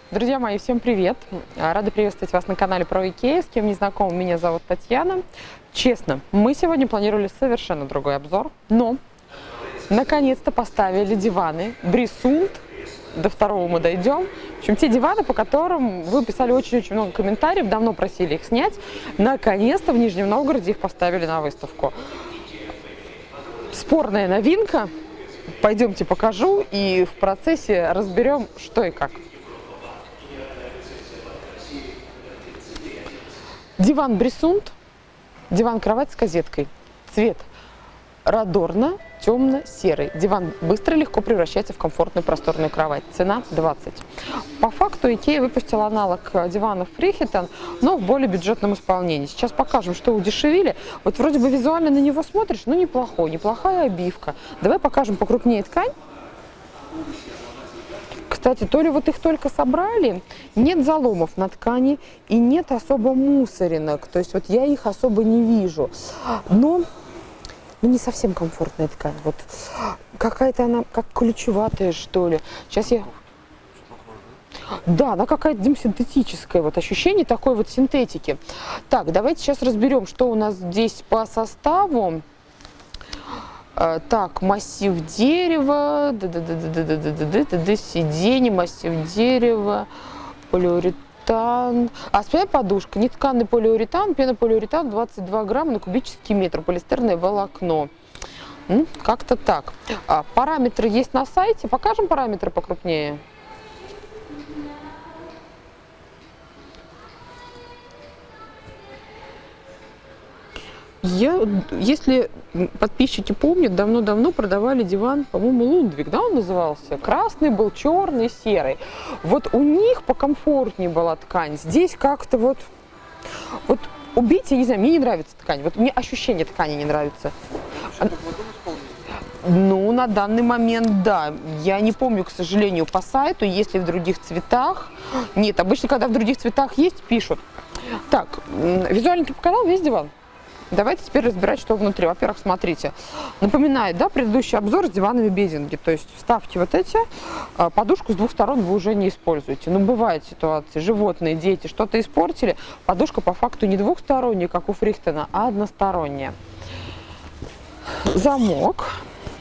Друзья мои, всем привет! Рада приветствовать вас на канале про Икеа. С кем не знаком, меня зовут Татьяна. Честно, мы сегодня планировали совершенно другой обзор, но наконец-то поставили диваны Брисунт. До второго мы дойдем. В общем, те диваны, по которым вы писали очень-очень много комментариев, давно просили их снять. Наконец-то в Нижнем Новгороде их поставили на выставку. Спорная новинка. Пойдемте покажу и в процессе разберем, что и как. Диван Брисунт, диван-кровать с козеткой. Цвет радорно, темно-серый. Диван быстро и легко превращается в комфортную просторную кровать. Цена 20. По факту Икеа выпустила аналог диванов Фрихитон, но в более бюджетном исполнении. Сейчас покажем, что удешевили. Вот вроде бы визуально на него смотришь, ну неплохой, неплохая обивка. Давай покажем покрупнее ткань. Кстати, то ли вот их только собрали, нет заломов на ткани и нет особо мусоринок. То есть вот я их особо не вижу. Но не совсем комфортная ткань. Вот какая-то она как ключеватая, что ли. Сейчас я... Да, она какая-то синтетическая. Вот ощущение такой вот синтетики. Так, давайте сейчас разберем, что у нас здесь по составу. Так, массив дерева, сиденье, массив дерева, полиуретан. Спина подушка, нетканый полиуретан, пенополиуретан 22 грамма на кубический метр, полиэстерное волокно. Как-то так. Параметры есть на сайте, покажем параметры покрупнее. Если подписчики помнят, давно-давно продавали диван, по-моему, Лундвик, да, он назывался? Красный был, черный, серый. Вот у них покомфортнее была ткань. Здесь как-то вот убить, я не знаю, мне не нравится ткань. Вот мне ощущение ткани не нравится. Ну, на данный момент, да. Я не помню, к сожалению, по сайту, есть ли в других цветах. Нет, обычно, когда в других цветах есть, пишут. Так, визуально ты показал весь диван? Давайте теперь разбирать, что внутри. Во-первых, смотрите, напоминает, да, предыдущий обзор с диванами бединги. То есть вставьте вот эти, подушку с двух сторон вы уже не используете. Но бывают ситуации, животные, дети что-то испортили, подушка по факту не двухсторонняя, как у Фрихтона, а односторонняя. Замок.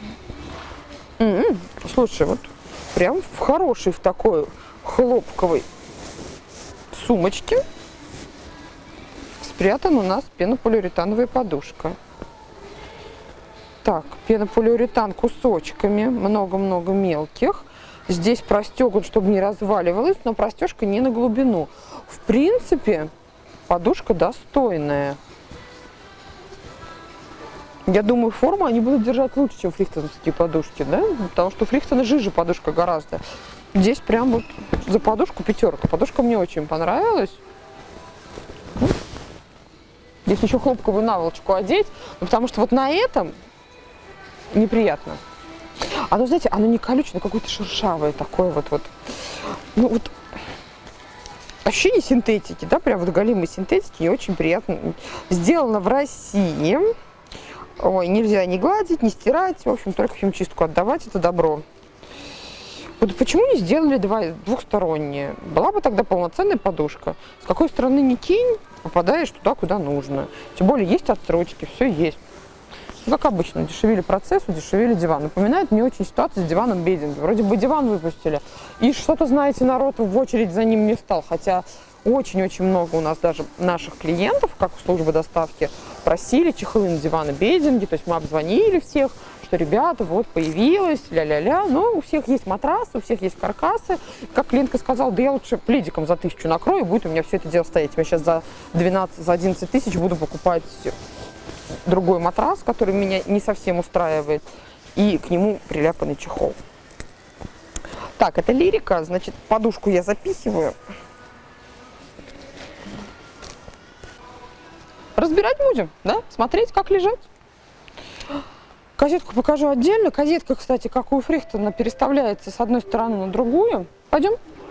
Слушай, вот прям в хорошей, в такой хлопковой сумочке спрятан у нас пенополиуретановая подушка. Так, пенополиуретан кусочками, много-много мелких. Здесь простеган, чтобы не разваливалась, но простежка не на глубину. В принципе, подушка достойная. Я думаю, форму они будут держать лучше, чем фрихтоновские подушки, да? Потому что у Фрихтона жиже подушка гораздо. Здесь прям вот за подушку пятерка. Подушка мне очень понравилась. Здесь еще хлопковую наволочку одеть, потому что вот на этом неприятно. Оно, знаете, оно не колючее, но какое-то шершавое такое вот. Ну вот ощущение синтетики, да, прям вот голимой синтетики, и очень приятно. Сделано в России. Ой, нельзя ни гладить, ни стирать, в общем, только в химчистку отдавать это добро. Вот почему не сделали двухсторонние? Была бы тогда полноценная подушка. С какой стороны ни кинь, попадаешь туда, куда нужно. Тем более есть отсрочки, все есть. Ну, как обычно, дешевили процесс, удешевили диван. Напоминает мне очень ситуацию с диваном бединги. Вроде бы диван выпустили, и что-то, знаете, народ в очередь за ним не встал. Хотя очень-очень много у нас даже наших клиентов, как у службы доставки, просили чехлы на диваны бединги. То есть мы обзвонили всех, что, ребята, вот появилось, ля-ля-ля. Но у всех есть матрасы, у всех есть каркасы. Как клиентка сказала, да я лучше пледиком за 1000 накрою, и будет у меня все это дело стоять. Я сейчас за 11 тысяч буду покупать другой матрас, который меня не совсем устраивает, и к нему приляпанный чехол. Так, это лирика, значит, подушку я запихиваю. Разбирать будем, да? Смотреть, как лежать. Козетку покажу отдельно. Козетка, кстати, как у Фрихтона, переставляется с одной стороны на другую. Пойдем.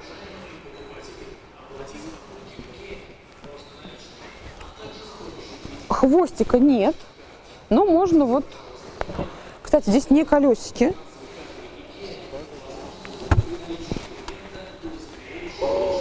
Хвостика нет, но можно вот... Кстати, здесь не колесики.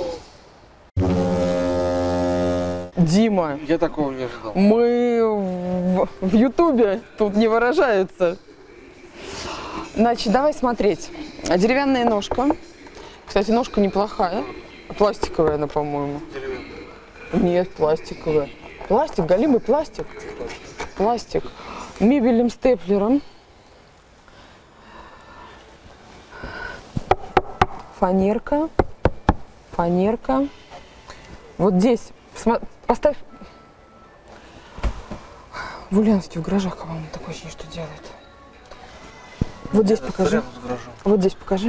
Дима, Я такого не ожидал. мы в Ютубе тут не выражаются. Значит, давай смотреть. Деревянная ножка. Кстати, ножка неплохая. Пластиковая она, по-моему. Нет, пластиковая. Пластик, голимый пластик. Пластик. Мебельным степлером. Фанерка. Фанерка. Вот здесь. Поставь. В Ульяновске в гаражах, по-моему, такое ощущение, что делает. Вот здесь покажи. Вот здесь покажи.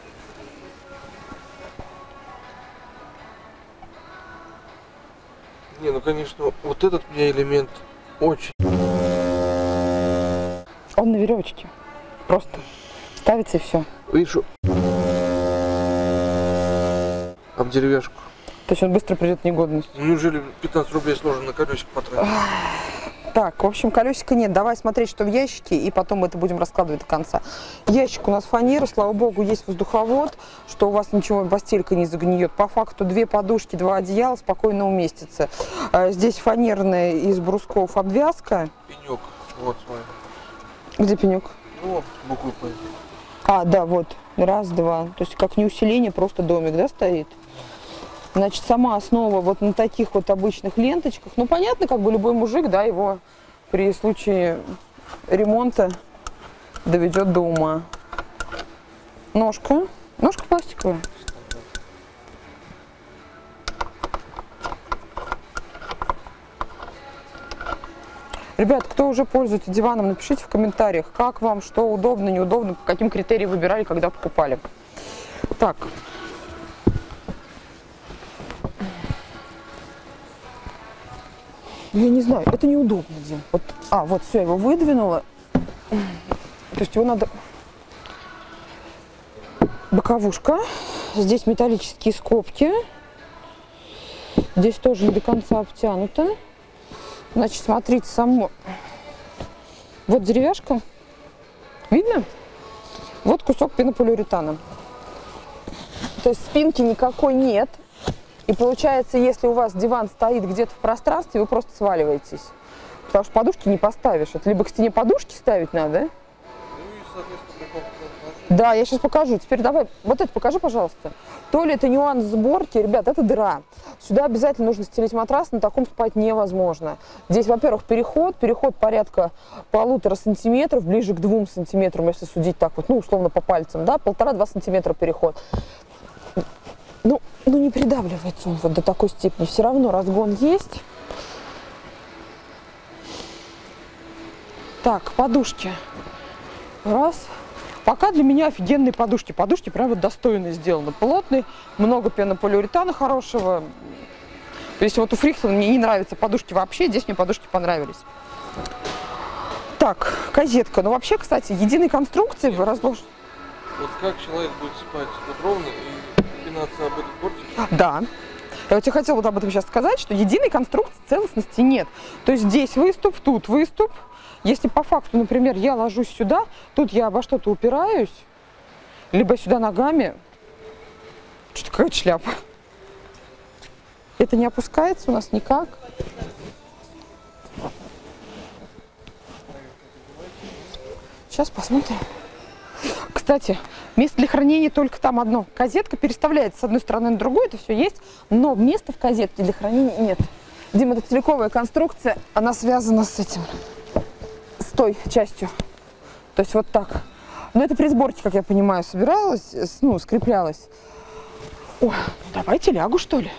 Не, ну конечно, вот этот мне элемент очень. Он на веревочке. Просто ставится и все. Видишь, об деревяшку. То есть он быстро придет в негодность. Ну, неужели 15 рублей сложно на колесико потратить? Так, в общем, колесика нет. Давай смотреть, что в ящике, и потом мы это будем раскладывать до конца. Ящик у нас фанера, слава богу, есть воздуховод, что у вас ничего, постелька не загниет. По факту 2 подушки, 2 одеяла спокойно уместится. Здесь фанерная из брусков обвязка. Пенек. Вот, смотри. Где пенек? Ну, буквы П. А, да, вот. Раз, два. То есть как не усиление, просто домик, да, стоит? Значит, сама основа вот на таких вот обычных ленточках. Ну, понятно, как бы любой мужик, да, его при случае ремонта доведет до ума. Ножка. Ножка пластиковая. Ребят, кто уже пользуется диваном, напишите в комментариях, как вам, что удобно, неудобно, по каким критериям выбирали, когда покупали. Так. Я не знаю, это неудобно, Дим. Вот, вот все, я его выдвинула. То есть его надо... Боковушка. Здесь металлические скобки. Здесь тоже не до конца обтянуто. Значит, смотрите, само... Вот деревяшка. Видно? Вот кусок пенополиуретана. То есть спинки никакой нет. И получается, если у вас диван стоит где-то в пространстве, вы просто сваливаетесь. Потому что подушки не поставишь. Это либо к стене подушки ставить надо. Ну и, соответственно, да, я сейчас покажу. Теперь давай, вот это покажи, пожалуйста. То ли это нюанс сборки, ребят, это дыра. Сюда обязательно нужно стелить матрас, на таком спать невозможно. Здесь, во-первых, переход порядка 1,5 сантиметров, ближе к 2 сантиметрам, если судить так вот, ну, условно по пальцам, да, 1,5-2 сантиметра переход. Ну, не придавливается он вот до такой степени. Все равно разгон есть. Так, подушки. Раз. Пока для меня офигенные подушки. Подушки прям вот достойно сделаны. Плотные, много пенополиуретана хорошего. То есть вот у Фрихтона мне не нравятся подушки вообще. Здесь мне подушки понравились. Так, козетка. Ну, вообще, кстати, единой конструкции вы разложите. Вот как человек будет спать вот ровно и пинаться об этот бортик? Да. Я вот хотела вот об этом сейчас сказать, что единой конструкции целостности нет. То есть здесь выступ, тут выступ. Если по факту, например, я ложусь сюда, тут я обо что-то упираюсь, либо сюда ногами, что-то какая-то шляпа. Это не опускается у нас никак. Сейчас посмотрим. Кстати, место для хранения только там одно. Козетка переставляется с одной стороны на другую, это все есть, но места в козетке для хранения нет. Дима, это целиковая конструкция, она связана с этим, с той частью. То есть вот так. Но это при сборке, как я понимаю, собиралась, ну, скреплялась. Ой, давайте лягу, что ли.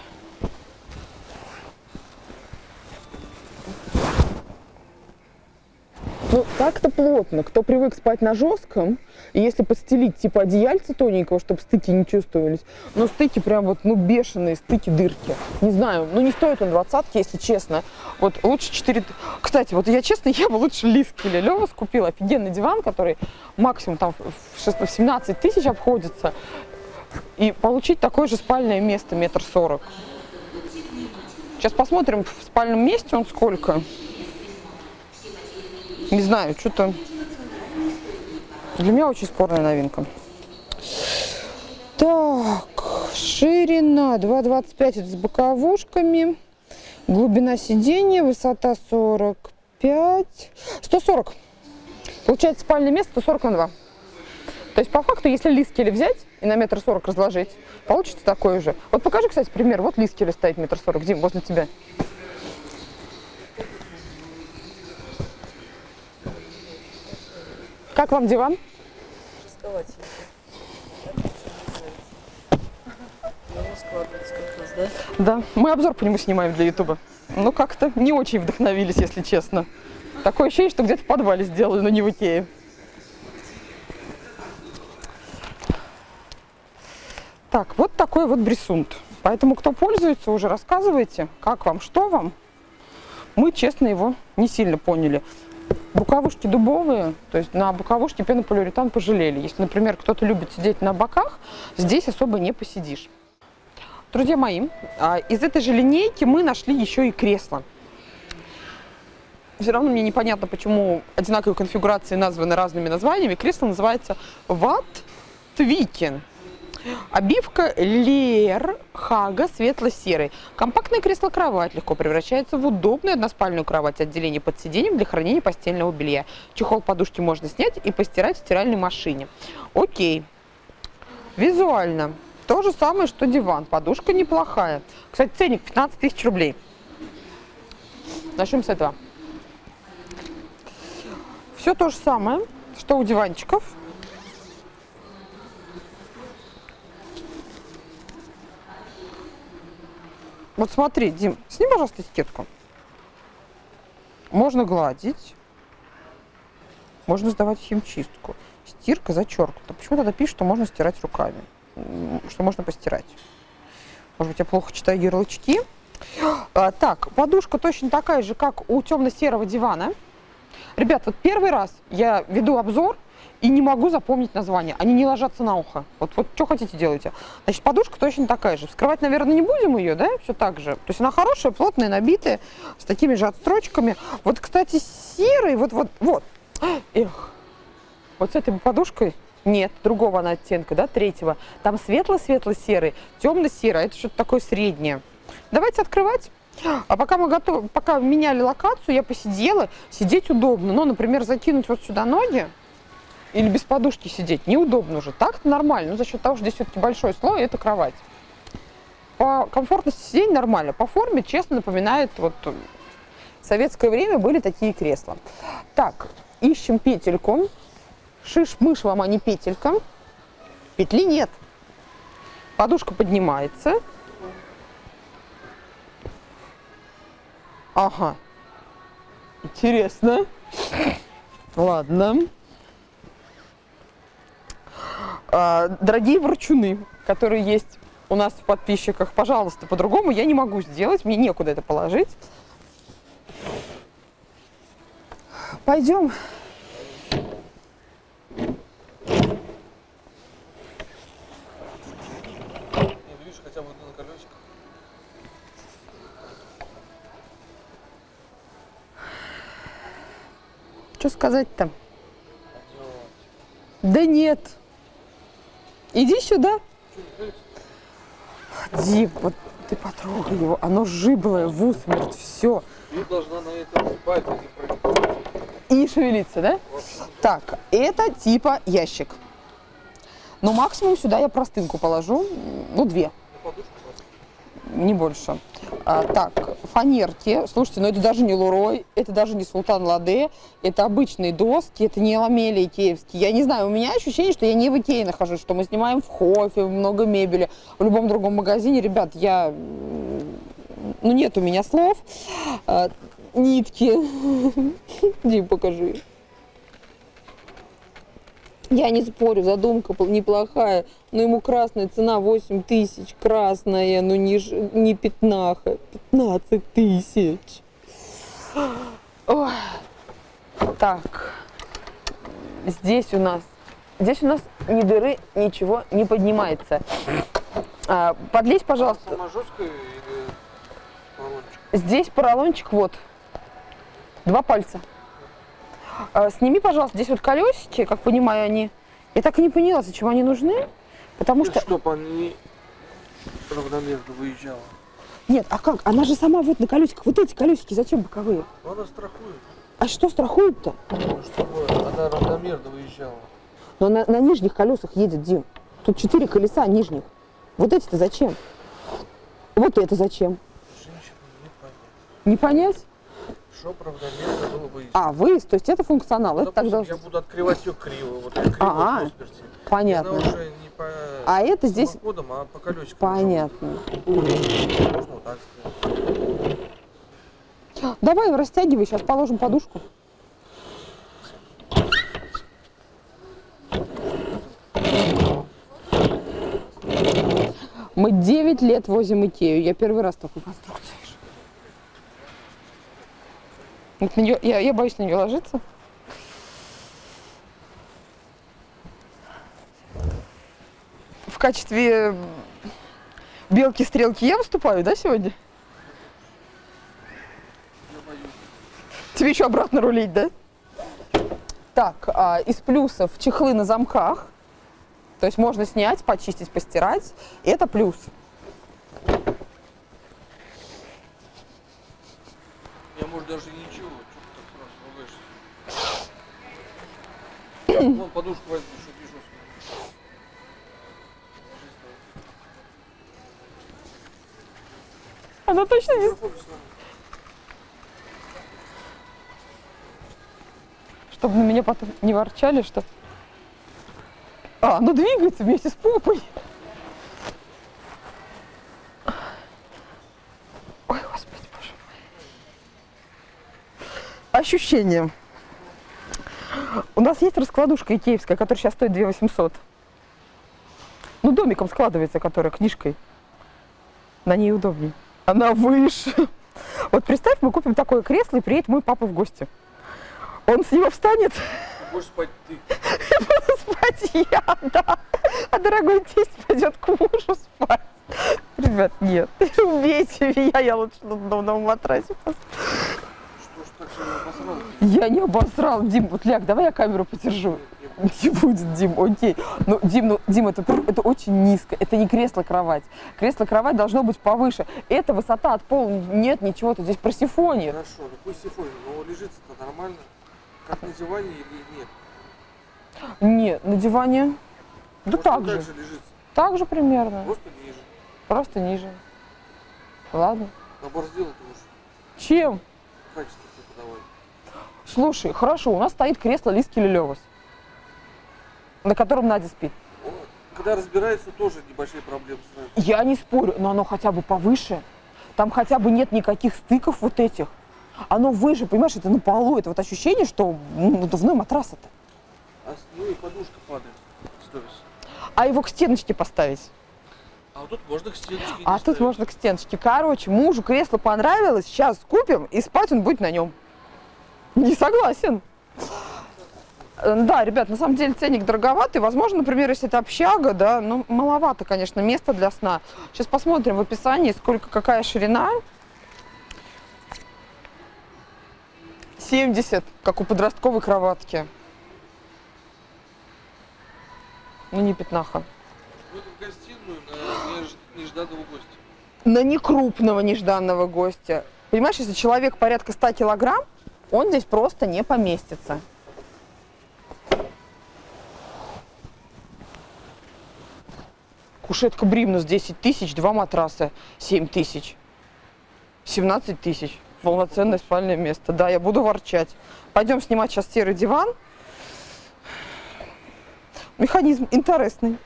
Ну, так-то плотно. Кто привык спать на жестком, и если подстелить типа одеяльца тоненького, чтобы стыки не чувствовались, но стыки прям вот, ну, бешеные, стыки дырки. Не знаю, ну, не стоит он 20-ки, если честно. Вот лучше 4... Кстати, вот я честно, я бы лучше Лиски или Лёва купила. Офигенный диван, который максимум там в 17 тысяч обходится. И получить такое же спальное место 1,40 м. Сейчас посмотрим в спальном месте он сколько. Не знаю, что-то для меня очень спорная новинка. Так, ширина 2,25 это с боковушками. Глубина сиденья, высота 45, 140. Получается спальное место 140 на 2. То есть по факту, если лискели взять и на 1,40 м разложить, получится такое же. Вот покажи, кстати, пример. Вот лискели стоит 1,40 м. Дим, возле тебя. Как вам диван? Да, мы обзор по нему снимаем для ютуба. Ну, как-то не очень вдохновились, если честно. Такое ощущение, что где-то в подвале сделали, но не в Икее. Так, вот такой вот брисунт. Поэтому, кто пользуется, уже рассказывайте, как вам, что вам. Мы, честно, его не сильно поняли. Боковушки дубовые, то есть на боковушке пенополиуретан пожалели. Если, например, кто-то любит сидеть на боках, здесь особо не посидишь. Друзья мои, из этой же линейки мы нашли еще и кресло. Все равно мне непонятно, почему одинаковые конфигурации названы разными названиями. Кресло называется Ваттвикен. Обивка Леер Хага светло-серый. Компактное кресло-кровать легко превращается в удобную односпальную кровать, отделение под сиденьем для хранения постельного белья. Чехол подушки можно снять и постирать в стиральной машине. Окей. Визуально то же самое, что диван. Подушка неплохая. Кстати, ценник 15 000 рублей. Начнем с этого. Все то же самое, что у диванчиков. Вот смотри, Дим, сними, пожалуйста, этикетку. Можно гладить, можно сдавать в химчистку. Стирка зачеркнута. Почему тогда пишут, что можно стирать руками? Что можно постирать? Может быть, я плохо читаю ярлычки. Так, подушка точно такая же, как у темно-серого дивана. Ребят, вот первый раз я веду обзор и не могу запомнить название. Они не ложатся на ухо. Вот что хотите делайте. Значит, подушка точно такая же. Вскрывать, наверное, не будем ее, да? Все так же. То есть она хорошая, плотная, набитая, с такими же отстрочками. Вот, кстати, серый, вот. Эх. Вот с этой подушкой, нет, другого она оттенка, да, третьего. Там светло-светло-серый, темно-серый, это что-то такое среднее. Давайте открывать. А пока пока меняли локацию, я посидела. Сидеть удобно. Ну, например, закинуть вот сюда ноги. Или без подушки сидеть неудобно уже. Так-то нормально, но за счет того, что здесь все-таки большой слой, это кровать. По комфортности сидеть нормально. По форме, честно, напоминает, вот в советское время были такие кресла. Так, ищем петельку. Шиш-мыш вам, а не петелька. Петли нет. Подушка поднимается. Ага. Интересно. Ладно. Дорогие ворчуны, которые есть у нас в подписчиках, пожалуйста, по-другому я не могу сделать, мне некуда это положить. Пойдем. Видишь, хотя бы на колесиках. Что сказать-то? Да нет. Иди сюда. Дим, вот ты потрогай его. Оно жиблое, в усмерть, все. Ты должна на этом спать, И шевелиться, да? Вот. Так, это типа ящик. Но максимум сюда я простынку положу. Ну, 2. Не больше. Так, фанерки. Слушайте, ну это даже не Лурой, это даже не Султан Ладе, это обычные доски, это не ламели икеевские. Я не знаю, у меня ощущение, что я не в Икее нахожусь, что мы снимаем в Хофе, много мебели, в любом другом магазине. Ребят, ну нет у меня слов. Нитки. Дим, покажи. Я не спорю, задумка неплохая, но ему красная цена 8 000, красная, ну не пятнаха, 15 000. Ой. Так, здесь у нас ни дыры, ничего не поднимается. Подлезь, пожалуйста. Сама жесткая или поролончик? Здесь поролончик, вот, 2 пальца. Сними, пожалуйста, здесь вот колесики, как понимаю, они... Я так и не поняла, зачем они нужны, потому что... Чтобы они равномерно выезжало. Нет, а как? Она же сама вот на колесиках. Вот эти колесики зачем боковые? Ну, она страхует. А что страхует-то? Ну, чтобы она равномерно выезжала. Но на нижних колесах едет, Дим. Тут 4 колеса нижних. Вот эти-то зачем? Вот это зачем? Женщина не понять. Не понять? Чтоб равномерно было выезд. А, выезд, то есть это функционал. Ну, Это тогда... я буду открывать ее криво. Вот криво в Просперти. Понятно. Она уже не по А это здесь... самоходам, а по колесикам. Понятно. Можно вот так сделать. Давай растягивай, сейчас положим подушку. Мы 9 лет возим Икею. Я первый раз такую конструкцию вижу. Я боюсь на нее ложиться. В качестве белки-стрелки я выступаю, да, сегодня? Тебе еще обратно рулить, да? Так, из плюсов чехлы на замках. То есть можно снять, почистить, постирать. Это плюс. Я, может, даже ничего. Что ты так сразу ругаешься? Вон подушку возьми, чтобы не жестко. Она точно не... Чтобы на меня потом не ворчали, что... ну двигается вместе с попой. Ой, Господи, боже мой. Ощущение. У нас есть раскладушка икеевская, которая сейчас стоит 2 800. Ну, домиком складывается, которая книжкой. На ней удобнее. Она выше. Вот представь, мы купим такое кресло, и приедет мой папа в гости. Он с него встанет. Будешь спать ты. Буду спать я, да. А дорогой тесть пойдет к мужу спать. Ребят, нет. Убейте меня, я лучше на новом матрасе посплю. Что ж так сильно обосрал? Я не обосрал. Дим, вот ляг, давай я камеру подержу. Не будет, Дим, окей. Ну, Дим, это очень низко. Это не кресло-кровать. Кресло-кровать должно быть повыше. Это высота от пола. Нет, ничего-то здесь просифонит. Хорошо, ну пусть сифонит, но лежится-то нормально. Как на диване или нет? Нет, на диване. Да Может, так он же. так же лежится? Так же примерно. Просто ниже. Просто ниже. Ладно. Оборздел ты уж. Чем? Качество тебе подавай. Слушай, хорошо, у нас стоит кресло Лиски Лилевас, на котором Надя спит. Когда разбирается, тоже небольшие проблемы сразу. Я не спорю, но оно хотя бы повыше. Там хотя бы нет никаких стыков вот этих. Оно выше, понимаешь, это на полу. Это вот ощущение, что надувной матрас это. Ну и подушка падает. Сторис. А его к стеночке поставить. А вот тут можно к стеночке. А тут можно к стеночке. Короче, мужу кресло понравилось, сейчас купим, и спать он будет на нем. Не согласен. Да, ребят, на самом деле ценник дороговатый. Возможно, например, если это общага, да, ну, маловато, конечно, места для сна. Сейчас посмотрим в описании, сколько, какая ширина. 70, как у подростковой кроватки. Ну, не пятнаха. Ну, это в гостиную на нежданного гостя. На некрупного нежданного гостя. Понимаешь, если человек порядка 100 килограмм, он здесь просто не поместится. Кушетка Бримнус 10 тысяч, 2 матраса 7 тысяч. 17 тысяч. Полноценное спальное место. Да, я буду ворчать. Пойдем снимать сейчас серый диван. Механизм интересный.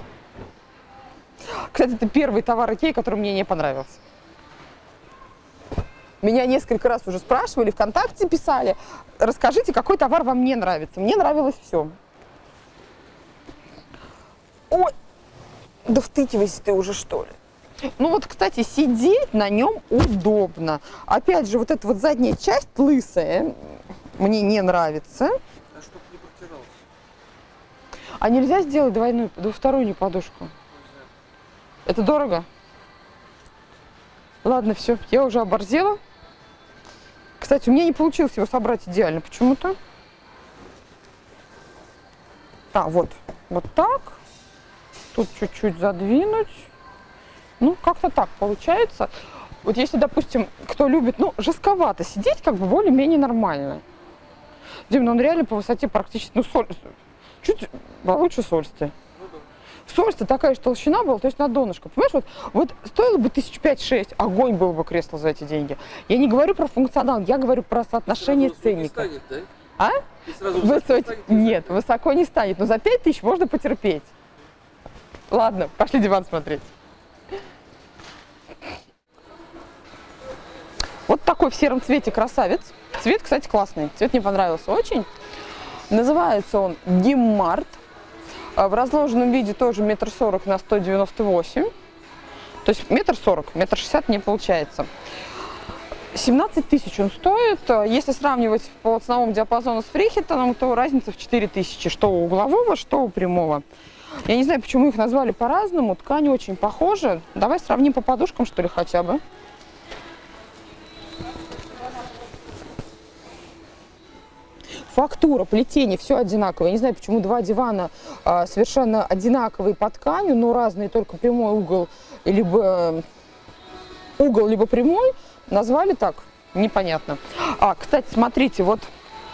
Кстати, это первый товар Икеи, который мне не понравился. Меня несколько раз уже спрашивали, ВКонтакте писали, расскажите, какой товар вам не нравится. Мне нравилось все. Ой, да втыкивайся ты уже, что ли. Ну вот, кстати, сидеть на нем удобно. Опять же, вот эта вот задняя часть лысая мне не нравится. А чтоб не протирался. А нельзя сделать двустороннюю подушку? Это дорого? Ладно, все, я уже оборзела. Кстати, у меня не получилось его собрать идеально почему-то. Вот так. Тут чуть-чуть задвинуть. Ну, как-то так получается. Вот если, допустим, кто любит, ну, жестковато сидеть, как бы более-менее нормально. Дим, ну он реально по высоте практически, ну, чуть получше Сольсты. Сольста такая же толщина была, то есть на донышко. Понимаешь, вот стоило бы 5-6 огонь был бы кресло за эти деньги. Я не говорю про функционал, я говорю про соотношение ценника. Станет, да? А? Нет, да? высоко не станет, но за 5000 можно потерпеть. Ладно, пошли диван смотреть. Вот такой в сером цвете красавец. Цвет, кстати, классный. Цвет мне понравился очень. Называется он Гиммарт. В разложенном виде тоже 1,40 м на 198 см. То есть 1,40 м, 1,60 м не получается. 17 тысяч он стоит. Если сравнивать по ценовому диапазону с Фрихетоном, то разница в 4 тысячи. Что у углового, что у прямого. Я не знаю, почему их назвали по-разному. Ткани очень похожи. Давай сравним по подушкам, что ли, хотя бы. Фактура, плетение, все одинаковое. Я не знаю, почему два дивана совершенно одинаковые по ткани, но разные, только прямой угол, либо прямой. Назвали так, непонятно. Кстати, смотрите, вот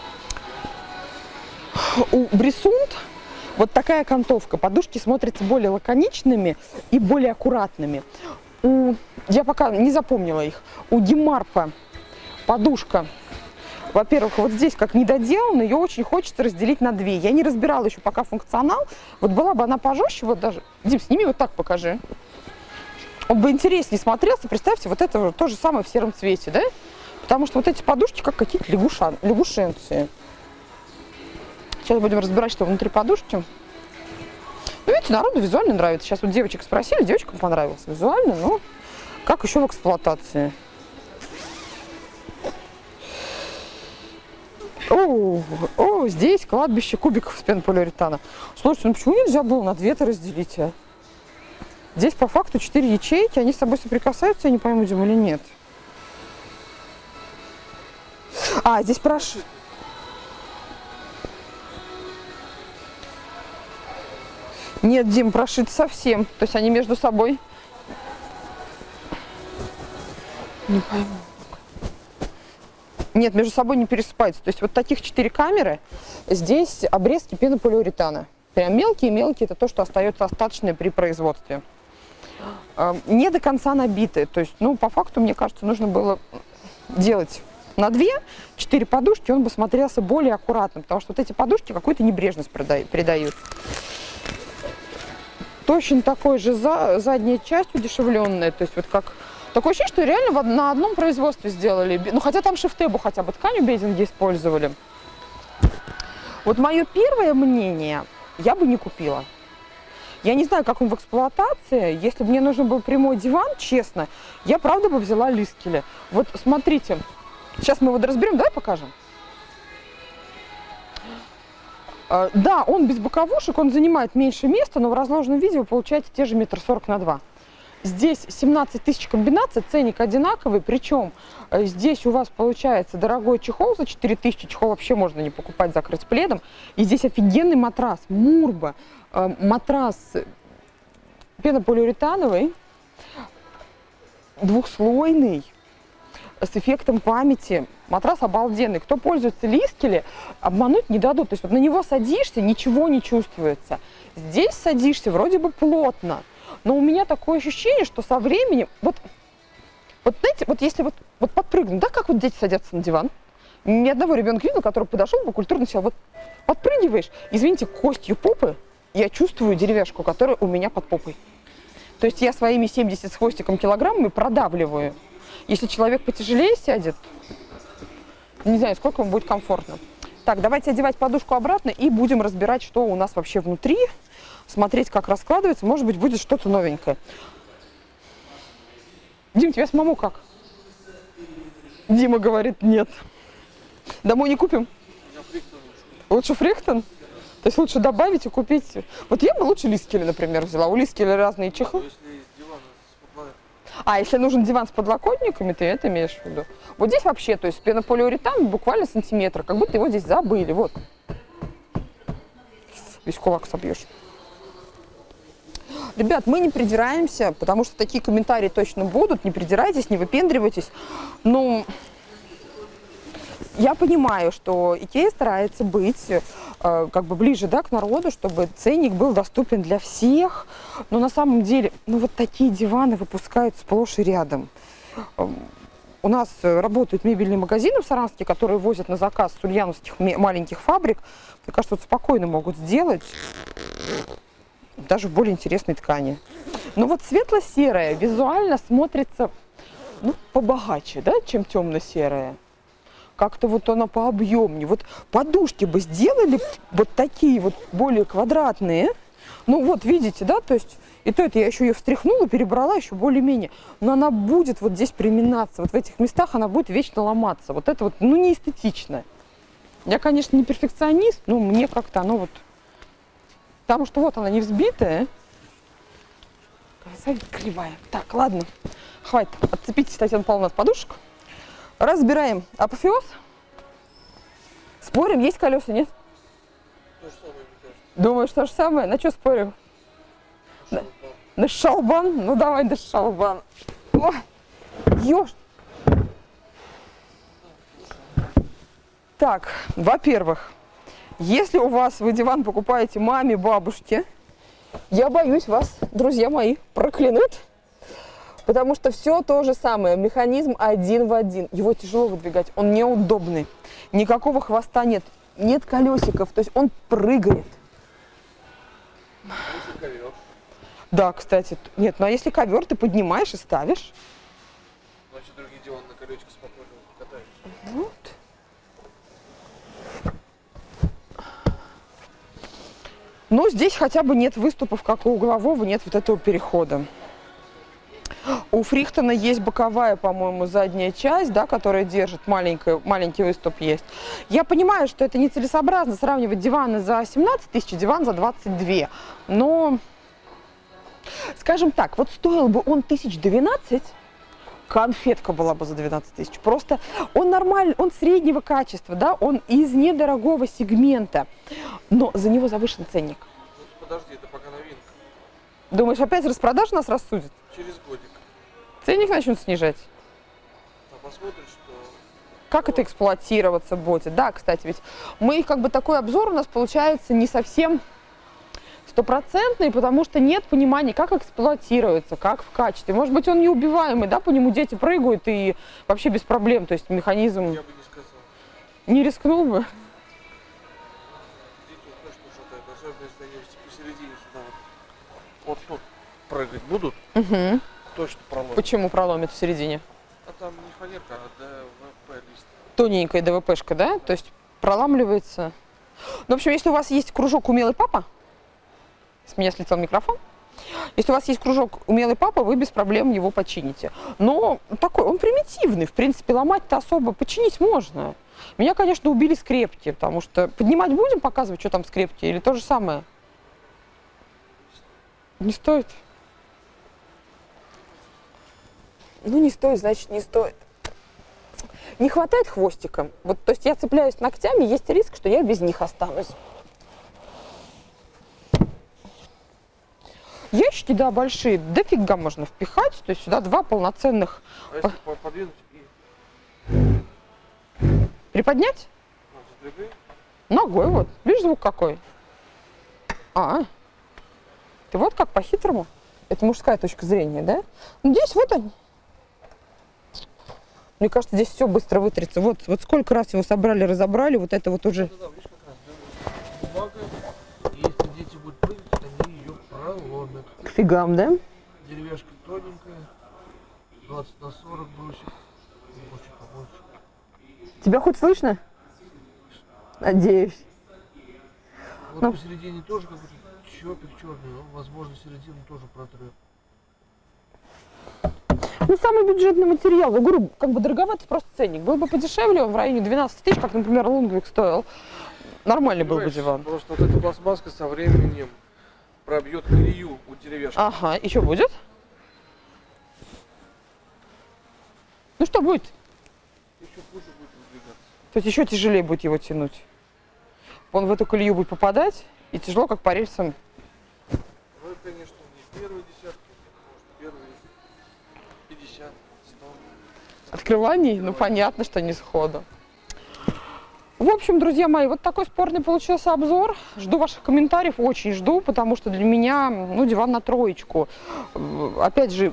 у Брисунт вот такая окантовка. Подушки смотрятся более лаконичными и более аккуратными. Я пока не запомнила их. У Гиммарпа подушка, во-первых, вот здесь как недоделана, ее очень хочется разделить на две. Я не разбирала еще пока функционал. Вот была бы она пожестче, вот даже... Дим, сними, вот так покажи. Он бы интереснее смотрелся. Представьте, вот это то же самое в сером цвете, да? Потому что вот эти подушки как какие-то лягушенцы. Сейчас будем разбирать, что внутри подушки. Ну, видите, народу визуально нравится. Сейчас вот девочек спросили, девочкам понравилось визуально, но как еще в эксплуатации. О, здесь кладбище кубиков из пенополиуретана. Слушайте, ну почему нельзя было на две-то разделить, а? Здесь по факту 4 ячейки, они с собой соприкасаются, я не пойму, Дим, или нет. Здесь прошит. Нет, Дим, прошит совсем. То есть они между собой. Не пойму. Нет, между собой не пересыпаются. То есть вот таких 4 камеры. Здесь обрезки пенополиуретана. Прям мелкие-мелкие, это то, что остается остаточное при производстве. Не до конца набитые. То есть, ну, по факту, мне кажется, нужно было делать на 4 подушки, он бы смотрелся более аккуратно, потому что вот эти подушки какую-то небрежность придают. Точно такой же задняя часть удешевленная, то есть вот как... Такое ощущение, что реально на одном производстве сделали. Ну, хотя там шифтебу хотя бы ткань у Безинги использовали. Вот мое первое мнение, я бы не купила. Я не знаю, как он в эксплуатации. Если бы мне нужен был прямой диван, честно, я правда бы взяла Лискеля. Вот смотрите, сейчас мы его разберем, давай покажем. Да, он без боковушек, он занимает меньше места, но в разложенном виде вы получаете те же 1,40 м на 2 м. Здесь 17 тысяч комбинаций, ценник одинаковый, причем здесь у вас получается дорогой чехол за 4 тысячи, чехол вообще можно не покупать, закрыть пледом. И здесь офигенный матрас, Мурба, матрас пенополиуретановый, двухслойный, с эффектом памяти. Матрас обалденный. Кто пользуется Лискели, обмануть не дадут. То есть вот на него садишься, ничего не чувствуется. Здесь садишься, вроде бы плотно. Но у меня такое ощущение, что со временем, вот знаете, вот если вот подпрыгнуть, да, как вот дети садятся на диван, ни одного ребенка видел, который подошел бы, культурно сел, вот подпрыгиваешь, извините, костью попы, я чувствую деревяшку, которая у меня под попой. То есть я своими 70 с хвостиком килограммами продавливаю. Если человек потяжелее сядет, не знаю, сколько ему будет комфортно. Так, давайте одевать подушку обратно и будем разбирать, что у нас вообще внутри. Смотреть, как раскладывается. Может быть, будет что-то новенькое. Дим, тебе самому как? Дима говорит, нет. Домой не купим? Лучше Фрихтон? То есть лучше добавить и купить. Вот я бы лучше Лискели, например, взяла. У Лискели разные чехлы. Если нужен диван с подлокотниками, ты это имеешь в виду. Вот здесь вообще, то есть пенополиуретан буквально сантиметр, как будто его здесь забыли. Вот. Весь кулак собьешь. Ребят, мы не придираемся, потому что такие комментарии точно будут. Не придирайтесь, не выпендривайтесь. Но я понимаю, что Икея старается быть как бы ближе, да, к народу, чтобы ценник был доступен для всех. Но на самом деле, ну вот такие диваны выпускают сплошь и рядом. У нас работают мебельные магазины в Саранске, которые возят на заказ с ульяновских маленьких фабрик. Мне кажется, вот спокойно могут сделать, даже в более интересной ткани. Но вот светло-серая визуально смотрится, ну, побогаче, да, чем темно-серая. Как-то вот она пообъемнее. Вот подушки бы сделали вот такие вот более квадратные. Ну вот, видите, да, то есть и то это я еще ее встряхнула, перебрала еще более-менее. Но она будет вот здесь приминаться, вот в этих местах она будет вечно ломаться. Вот это вот, ну, не эстетично. Я, конечно, не перфекционист, но мне как-то оно вот... Потому что вот она не взбитая. Красавица кривая. Так, ладно, хватит. Отцепите, Татьяна Павловна, от подушек. Разбираем апофеоз. Спорим, есть колеса, нет? То же самое, мне кажется. Думаешь, то же самое? На что спорим? На шалбан? Ну давай на шалбан. О, ёж. Так, во-первых, если у вас вы диван покупаете маме, бабушке, я боюсь, вас, друзья мои, проклянут. Потому что все то же самое, механизм один в один. Его тяжело выдвигать, он неудобный. Никакого хвоста нет, нет колесиков, то есть он прыгает. Если ковер. Да, кстати, нет, ну а если ковер ты поднимаешь и ставишь? Значит, другие диваны на колесике спокойно катаются. Вот. Но здесь хотя бы нет выступов, как у углового, нет вот этого перехода. У Фрихтона есть боковая, по-моему, задняя часть, да, которая держит маленький выступ есть. Я понимаю, что это нецелесообразно сравнивать диваны за 17 тысяч, диван за 22. Но, скажем так, вот стоил бы он 1012, конфетка была бы за 12 тысяч. Просто он нормальный, он среднего качества, да, он из недорогого сегмента, но за него завышен ценник. Ну, подожди, это пока новинка. Думаешь, опять распродажа нас рассудит? Через годик. Ценник начнут снижать? А посмотришь, что... Как это эксплуатироваться будет? Да, кстати, ведь мы как бы такой обзор у нас получается не совсем стопроцентный, потому что нет понимания, как эксплуатируется, как в качестве. Может быть, он неубиваемый, да, по нему дети прыгают и вообще без проблем, то есть механизм... Я бы не сказал. Не рискнул бы? Дети вот точно шатают, особенно если они посередине сюда вот тут прыгать будут, Угу. точно проломят. Почему проломит в середине? А там не фанерка, а ДВП лист. Тоненькая ДВПшка, да? То есть проламливается. Ну, в общем, если у вас есть кружок «Умелый папа», с меня слетел микрофон, если у вас есть кружок «Умелый папа», вы без проблем его почините. Но такой, он примитивный, в принципе, ломать-то особо починить можно. Меня, конечно, убили скрепки, потому что поднимать будем, показывать, что там скрепки, или то же самое? Не стоит? Ну, не стоит, значит, не стоит. Не хватает хвостика. Вот, то есть я цепляюсь ногтями, есть риск, что я без них останусь. Ящики, да, большие, дофига можно впихать. То есть сюда два полноценных. А если подвинуть и... Приподнять? Задвигай. Ногой вот. Видишь, звук какой? Ты вот как по-хитрому. Это мужская точка зрения, да? Ну, здесь вот они. Мне кажется, здесь все быстро вытрется. Вот сколько раз его собрали, разобрали, вот это вот уже. Да, видишь, как раз бумага. Если дети будут прыгать, они ее проломят. К фигам, да? Деревяшка тоненькая, 20 на 40 брусьев. Очень побольше. Тебя хоть слышно? Надеюсь. Вот Ну. посередине тоже какой-то чопик черный, он, возможно, середину тоже протрет. Ну, самый бюджетный материал. Я говорю, как бы дороговатый просто ценник. Был бы подешевле, он в районе 12 тысяч, как, например, Лунгвик стоил. Нормальный был бы диван. Просто вот эта пластмасска со временем пробьет колею у деревяшки. Ага, и что будет? Ну, что будет? Еще хуже будет выдвигаться. То есть еще тяжелее будет его тянуть. Он в эту колею будет попадать, и тяжело, как по рельсам. Ну, это, конечно, не первый открываний, ну понятно, что не сходу. В общем, друзья мои, вот такой спорный получился обзор. Жду ваших комментариев, очень жду, потому что для меня, ну, диван на троечку. Опять же,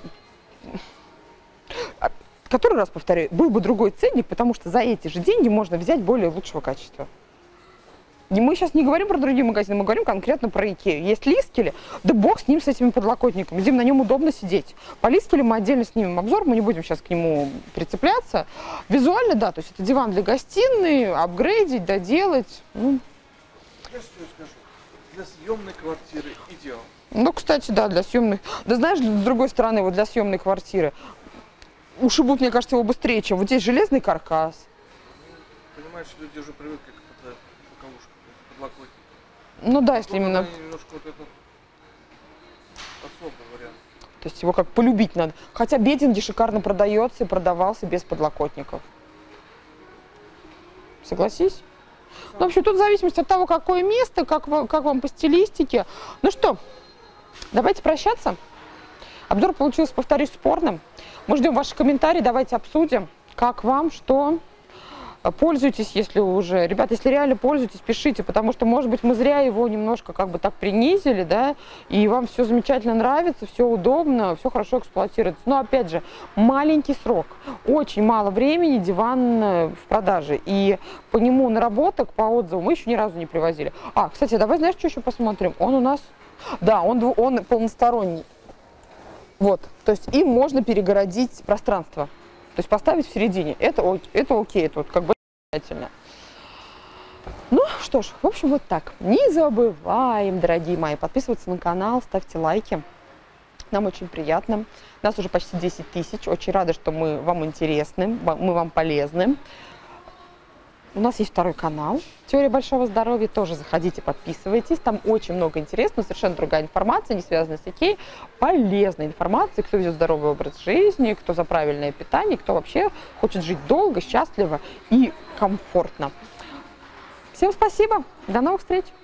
который раз повторяю, был бы другой ценник, потому что за эти же деньги можно взять более лучшего качества. И мы сейчас не говорим про другие магазины, мы говорим конкретно про Икею. Есть Лискеле, да бог с ним, с этими подлокотниками. Дим, на нем удобно сидеть. По Лискеле мы отдельно снимем обзор, мы не будем сейчас к нему прицепляться. Визуально, да, то есть это диван для гостиной, апгрейдить, доделать. Ну. Я что скажу, для съемной квартиры идеал. Ну, кстати, да, для съемных. Да знаешь, с другой стороны, вот для съемной квартиры ушибут, мне кажется, его быстрее, чем вот здесь железный каркас. Ну, понимаешь, люди уже привыкли к боковушкам, к подлокотникам. Ну да, если тут именно... Немножко вот этот особый вариант. То есть его как полюбить надо. Хотя бединги шикарно продается и продавался без подлокотников. Согласись? Ну, в общем, тут в зависимости от того, какое место, как вам по стилистике. Ну что, давайте прощаться. Обзор получился, повторюсь, спорным. Мы ждем ваши комментарии, давайте обсудим, как вам, что. Пользуйтесь, если уже. Ребята, если реально пользуетесь, пишите, потому что, может быть, мы зря его немножко как бы так принизили, да, и вам все замечательно нравится, все удобно, все хорошо эксплуатируется. Но, опять же, маленький срок, очень мало времени диван в продаже, и по нему наработок, по отзывам мы еще ни разу не привозили. А, кстати, давай, знаешь, что еще посмотрим? Он у нас, да, он полносторонний. Вот, то есть им можно перегородить пространство. То есть поставить в середине. Это окей, это вот как бы обязательно. Ну что ж, в общем, вот так. Не забываем, дорогие мои, подписываться на канал, ставьте лайки. Нам очень приятно. Нас уже почти 10 тысяч. Очень рада, что мы вам интересны, мы вам полезны. У нас есть второй канал «Теория большого здоровья». Тоже заходите, подписывайтесь. Там очень много интересного, совершенно другая информация, не связанная с Икеей. Полезная информация, кто ведет здоровый образ жизни, кто за правильное питание, кто вообще хочет жить долго, счастливо и комфортно. Всем спасибо. До новых встреч.